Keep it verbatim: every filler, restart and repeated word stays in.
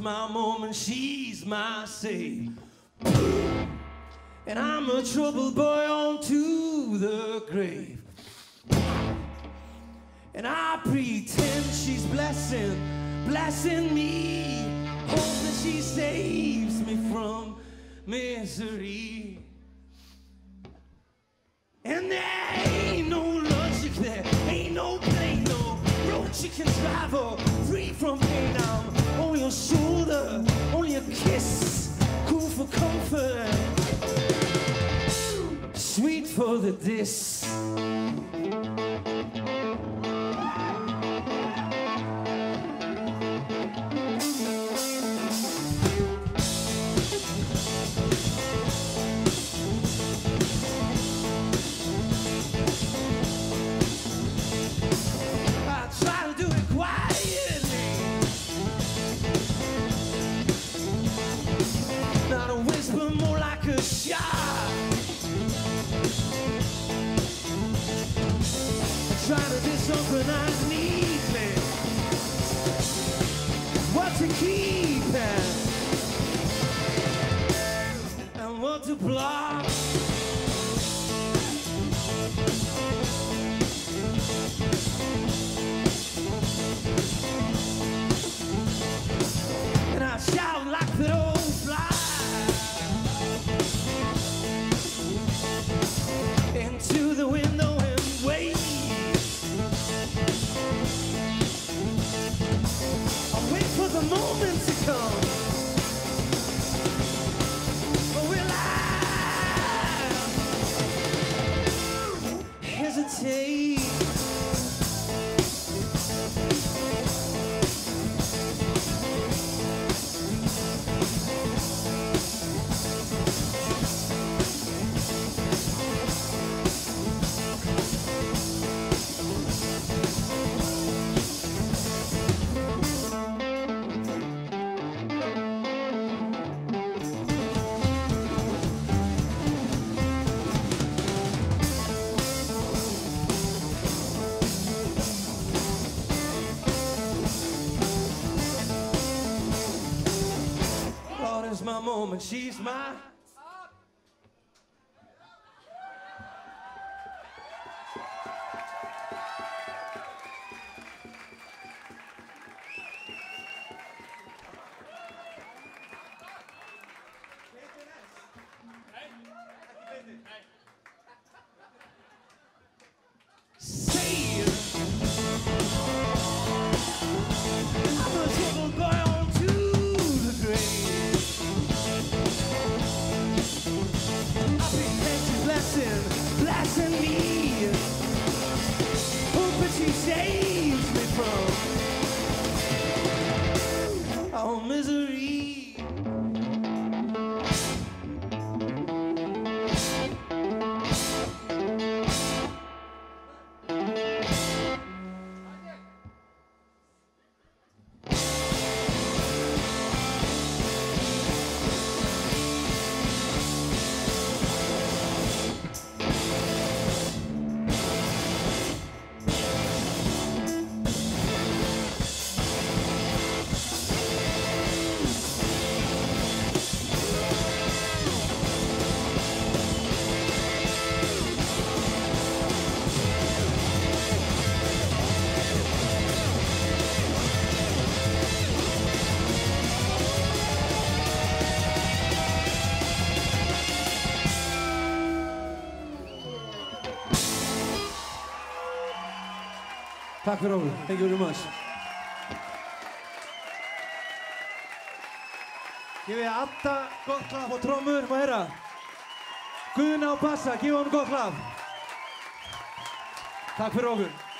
my moment, she's my save. And I'm a troubled boy on to the grave. And I pretend she's blessing, blessing me, hoping she saves me from misery. And there ain't no logic there, ain't no plane, no road you can travel free from pain. I'm on your shoulder, only a kiss, cool for comfort, sweet for the diss. Trying to disorganize neatly what to keep and what to block. And I shout like that old fly into the window and wait. For the moment to come, but will I hesitate? Is my moment, she's my say I'm a troubled boy on to the grave. Blessing me, hoping she saves me from all misery. Tack för ordet. Thank you very much. Give me Adda gott klapp og trommur, má heyra. Guðna á bassa, gefa honum gott klapp. Takk fyrir okkur.